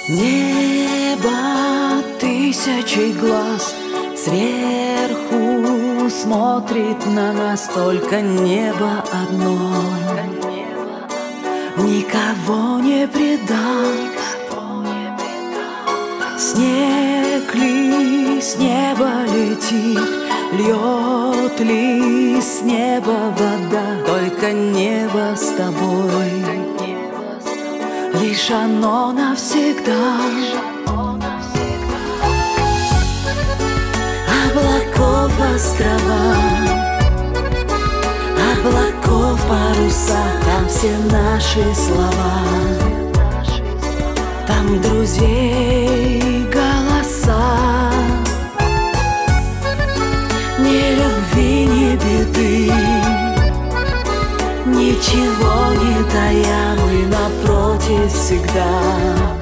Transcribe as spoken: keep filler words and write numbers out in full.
Небо тысячи глаз сверху смотрит на нас, только небо одно никого не предал. Снег ли с неба летит, льет ли с неба вода, только небо с тобой, лишь оно навсегда. Облаков острова, облаков паруса, там все наши слова, там друзей голоса. Ни любви, ни беды, ничего не тая, мы напротив всегда.